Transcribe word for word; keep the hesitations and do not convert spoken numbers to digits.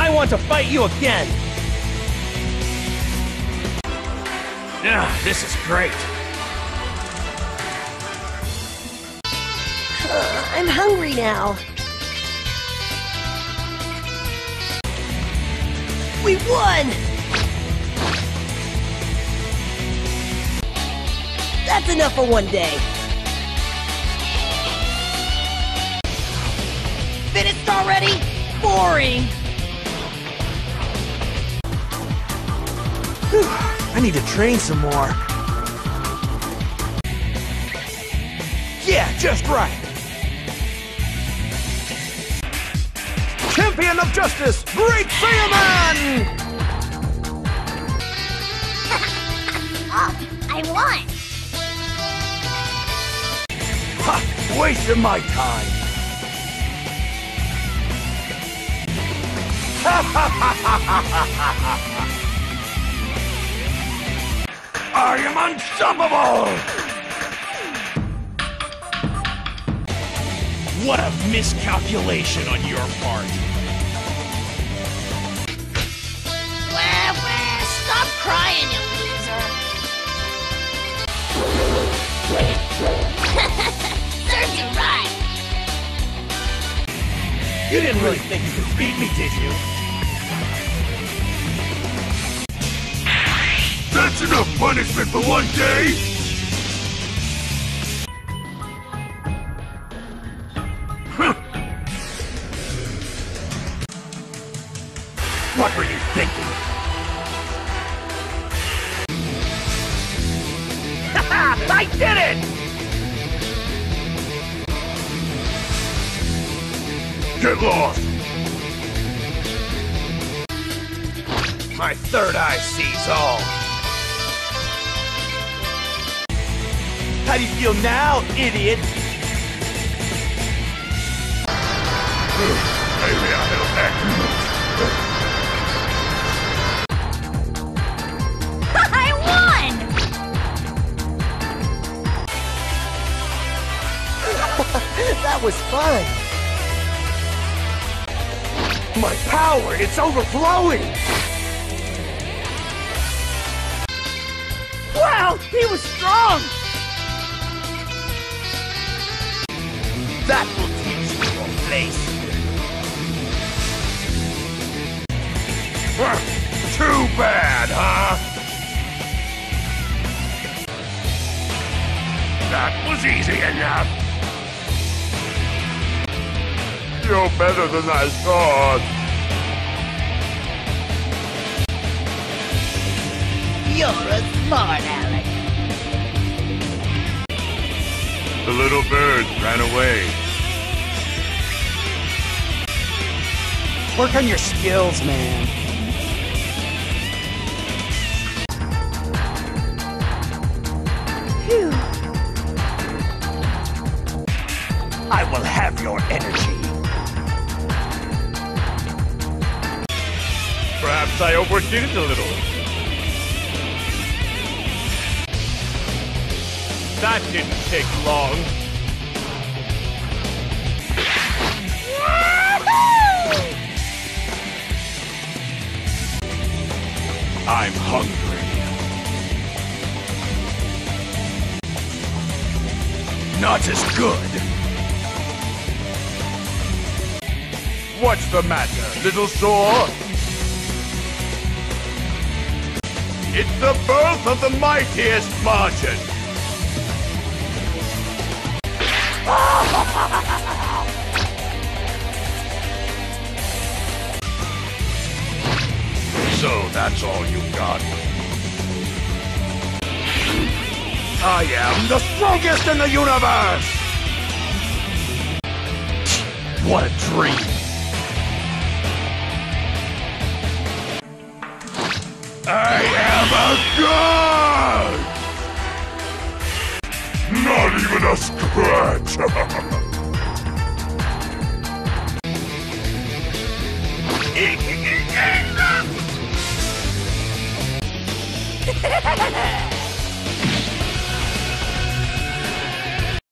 I want to fight you again! Ah, this is great. Uh, I'm hungry now. We won! That's enough for one day. Finished already? Boring! Whew, I need to train some more. Yeah, just right. Champion of Justice, Great Saiyaman! Oh, I won! Ha! Wasting my time! Ha ha ha ha ha ha ha! I am unstoppable! What a miscalculation on your part. Wah, wah, stop crying, you loser! Serves you right! You didn't really think you could beat me, did you? That's enough punishment for one day! What were you thinking? I did it! Get lost! My third eye sees all. How do you feel now, idiot? Maybe I will act. I won! That was fun. My power, it's overflowing! Wow, he was strong! That will teach you your place. Too bad, huh? That was easy enough. You're better than I thought. You're a smart aleck. The little bird ran away. Work on your skills, man. Phew. I will have your energy. Perhaps I overdid it a little. That didn't take long. I'm hungry. Not as good. What's the matter, little sore? It's the birth of the mightiest Margin. So that's all you got. I am the strongest in the universe! What a dream! I am a god! Not even a scratch! Ha ha ha!